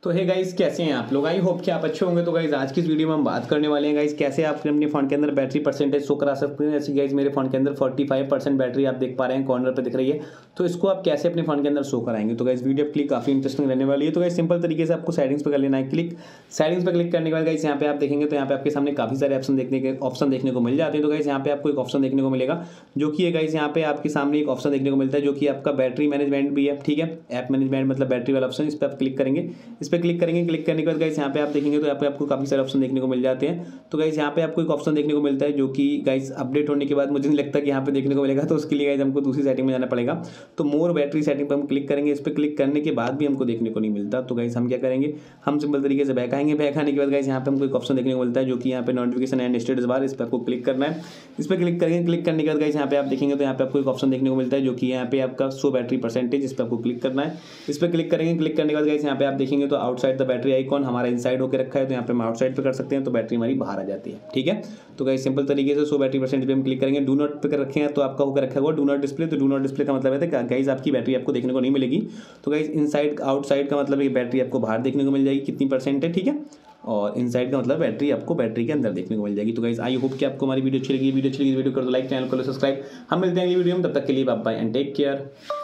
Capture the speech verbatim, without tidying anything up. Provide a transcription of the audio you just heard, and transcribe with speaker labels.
Speaker 1: तो hey guys, कैसे हैं आप लोग? आई होप कि आप अच्छे होंगे। तो गाइस, आज की इस वीडियो में हम बात करने वाले हैं गाइस कैसे आप अपने फ़ोन के अंदर बैटरी परसेंटेज शो करा सकते हैं। जैसे गाइस मेरे फ़ोन के अंदर पैंतालीस परसेंट बैटरी आप देख पा रहे हैं, कॉर्नर पे दिख रही है। तो इसको आप कैसे अपने फ़ोन के अंदर शो कराएंगे। तो गाइस वीडियो क्लिक काफ़ी इंटरेस्टिंग रहने वाली है। तो गाइस सिंपल तरीके से आपको सेटिंग्स पे कर लेना है क्लिक। सेटिंग्स पे क्लिक करने के बाद गाइस यहाँ पे आप देखेंगे तो यहाँ पे आपके सामने काफ़ी सारे ऑप्शन देखने के ऑप्शन देखने को मिल जाते हैं। तो गाइस यहाँ पे आपको एक ऑप्शन देखने को मिलेगा जो कि है गाइस यहाँ पे आपके सामने एक ऑप्शन देखने को मिलता है जो कि आपका बैटरी मैनेजमेंट भी है। ठीक है, ऐप मैनेजमेंट मतलब बैटरी वाला ऑप्शन, इस पर आप क्लिक करेंगे। इस पर क्लिक करेंगे, क्लिक करने के बाद गाइस यहाँ पे आप देखेंगे तो यहाँ पे आपको काफी सारे ऑप्शन देखने को मिल जाते हैं। तो गाइस यहाँ पे आपको एक ऑप्शन देखने को मिलता है जो कि गाइस अपडेट होने के बाद मुझे नहीं लगता कि यहाँ पे देखने को मिलेगा, तो उसके लिए गाइस हमको दूसरी सेटिंग में जाना पड़ेगा। तो मोर बैटरी सेटिंग पर हम क्लिक करेंगे। इस पर क्लिक करने के बाद भी हमको देखने को नहीं मिलता। तो गाइस हम क्या करेंगे, हम सिंपल तरीके से बैक आएंगे। बैक आने के बाद गाइस यहाँ पे हमको एक ऑप्शन देखने को मिलता है जो कि यहाँ पे नोटिफिकेशन एंड स्टेटस बार, इस पर आपको क्लिक करना है। इस पर क्लिक करेंगे, क्लिक करने के बाद गाइस यहाँ पे आप देखेंगे तो यहाँ पे आपको एक ऑप्शन देखने को मिलता है जो कि यहाँ पे आपका शो बैटरी परसेंटेज, इस पर आपको क्लिक करना है। इस पर क्लिक करेंगे, क्लिक करने के बाद गाइस यहाँ पे आप देखेंगे तो आउटसाइड द बैटरी आइकॉन हमारा इनसाइड होकर रखा है, तो यहाँ पे हम आउटसाइड पे कर सकते हैं तो बैटरी हमारी बाहर आ जाती है। ठीक है, तो गाइस सिंपल तरीके से शो बैटरी परसेंटेज पे हम क्लिक करेंगे। डू नॉट पे कर रखे हैं तो आपका होकर रखा हुआ डू नॉट डिस्प्ले। तो डू नॉट डिस्प्ले का मतलब है कि गाइस आपकी बैटरी आपको देखने को नहीं मिलेगी। तो गाइस इनसाइड आउटसाइड का मतलब है बैटरी आपको बाहर देखने को मिल जाएगी कितनी परसेंट है। ठीक है, और इनसाइड का मतलब बैटरी आपको बैटरी के अंदर देखने को मिल जाएगी। तो गाइस आई होप कि आपको हमारी वीडियो अच्छी लगी। वीडियो अच्छी लगी वीडियो कर दो लाइक, चैनल को सब्सक्राइब। हम मिलते हैं अगली वीडियो में, तब तक के लिए bye bye and take care.